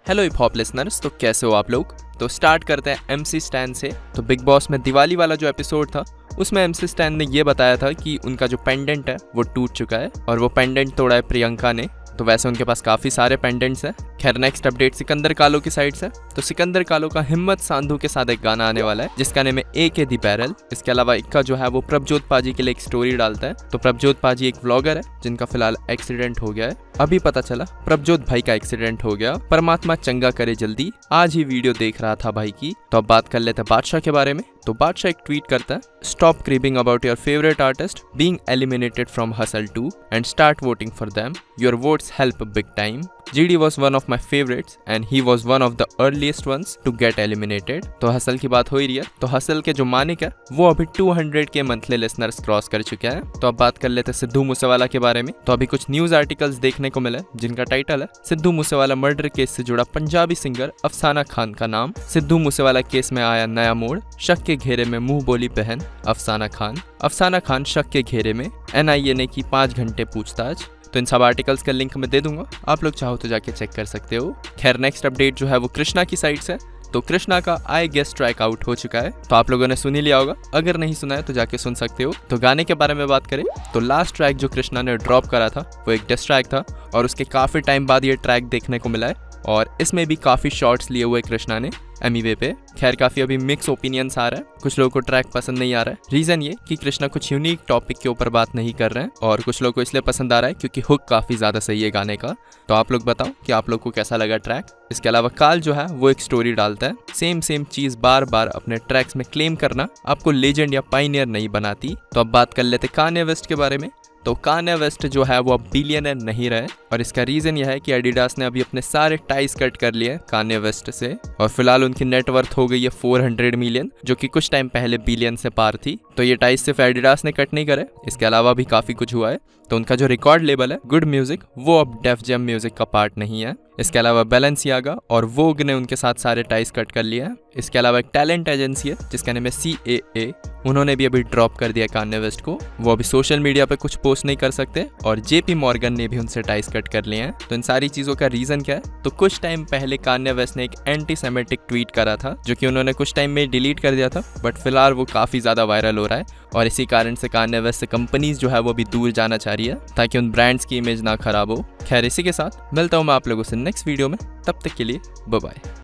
Hello hip hop listeners, तो कैसे हो आप लोग। तो स्टार्ट करते हैं एमसी स्टैन से। तो बिग बॉस में दिवाली वाला जो एपिसोड था उसमें एमसी स्टैन ने ये बताया था कि उनका जो पेंडेंट है वो टूट चुका है और वो पेंडेंट तोड़ा है प्रियंका ने। तो वैसे उनके पास काफ़ी सारे पेंडेंट्स हैं। खैर, नेक्स्ट अपडेट सिकंदर कालो की साइड से। तो सिकंदर कालो का हिम्मत सांधू के साथ एक गाना आने वाला है जिसका नेम है ए के दी बैरल। इसके अलावा इक्का जो है वो प्रभजोत पाजी के लिए एक स्टोरी डालता है। तो प्रभजोत पाजी एक व्लॉगर है जिनका फिलहाल एक्सीडेंट हो गया है। अभी पता चला प्रभजोत भाई का एक्सीडेंट हो गया, परमात्मा चंगा करे जल्दी। आज ही वीडियो देख रहा था भाई की। तो अब बात कर लेते हैं बादशाह के बारे में। तो बादशाह एक ट्वीट करता है, stop creeping about your favourite artist being eliminated from hustle 2 and start voting for them, your votes help big time. GD was one of my favorites and he was one of the earliest ones to get eliminated। तो hustle की बात हो ही रही है। तो hustle के जो मानिक है वो अभी 200 के मंथली लिसनर्स क्रॉस कर चुके हैं। तो अब बात कर लेते हैं सिद्धू मूसेवाला के बारे में। तो अभी कुछ न्यूज आर्टिकल्स देखने को मिले जिनका टाइटल है, सिद्धू मूसेवाला मर्डर केस से जुड़ा पंजाबी सिंगर अफसाना खान का नाम। सिद्धू मूसेवाला केस में आया नया मोड़, शक के घेरे में मुंह बोली बहन अफसाना खान। अफसाना खान शक के घेरे में, NIA ने की 5 घंटे पूछताछ। तो इन सब आर्टिकल्स का लिंक मैं दे दूंगा, आप लोग चाहो तो जाके चेक कर सकते हो। खैर, नेक्स्ट अपडेट जो है वो कृष्णा की साइड से। तो कृष्णा का आई गेस ट्रैक आउट हो चुका है। तो आप लोगों ने सुन ही लिया होगा, अगर नहीं सुना है तो जाके सुन सकते हो। तो गाने के बारे में बात करें तो लास्ट ट्रैक जो कृष्णा ने ड्रॉप करा था वो एक डिस ट्रैक था और उसके काफ़ी टाइम बाद ये ट्रैक देखने को मिला है और इसमें भी काफ़ी शॉट्स लिए हुए कृष्णा ने एमीवे पे। खैर, काफ़ी अभी मिक्स ओपिनियंस आ रहा है, कुछ लोगों को ट्रैक पसंद नहीं आ रहा है। रीज़न ये कि कृष्णा कुछ यूनिक टॉपिक के ऊपर बात नहीं कर रहे हैं और कुछ लोगों को इसलिए पसंद आ रहा है क्योंकि हुक काफ़ी ज़्यादा सही है गाने का। तो आप लोग बताओ कि आप लोग को कैसा लगा ट्रैक। इसके अलावा काल जो है वो एक स्टोरी डालता है, सेम चीज़ बार बार अपने ट्रैक्स में क्लेम करना आपको लेजेंड या पाइनियर नहीं बनाती। तो अब बात कर लेते कान्ये वेस्ट के बारे में। तो कान्ये वेस्ट जो है वो अब बिलियनर नहीं रहे और इसका रीज़न यह है कि एडिडास ने अभी अपने सारे टाइज कट कर लिए कान्ये वेस्ट से और फिलहाल उनकी नेटवर्थ हो गई है 400 मिलियन, जो कि कुछ टाइम पहले बिलियन से पार थी। तो ये टाइज सिर्फ एडिडास ने कट नहीं करे, इसके अलावा भी काफ़ी कुछ हुआ है। तो उनका जो रिकॉर्ड लेबल है गुड म्यूजिक वो अब डेफ जैम म्यूजिक का पार्ट नहीं है। इसके अलावा बैलेंसियागा और वोग ने उनके साथ सारे टाइज कट कर लिए हैं। इसके अलावा एक टैलेंट एजेंसी है जिसका नाम है CAA, उन्होंने भी अभी ड्रॉप कर दिया कान्ये वेस्ट को। वो अभी सोशल मीडिया पे कुछ पोस्ट नहीं कर सकते और JP मॉर्गन ने भी उनसे टाइज कट कर लिए हैं। तो इन सारी चीज़ों का रीज़न क्या है, तो कुछ टाइम पहले कान्ये वेस्ट ने एक एंटी सेमेटिक ट्वीट करा था जो कि उन्होंने कुछ टाइम में डिलीट कर दिया था, बट फिलहाल वो काफ़ी ज़्यादा वायरल हो रहा है और इसी कारण से कान्ये वेस्ट से कंपनीज जो है वो भी दूर जाना चाह रही है ताकि उन ब्रांड्स की इमेज ना खराब हो। खैर, इसी के साथ मिलता हूँ मैं आप लोगों से नेक्स्ट वीडियो में, तब तक के लिए बाय बाय।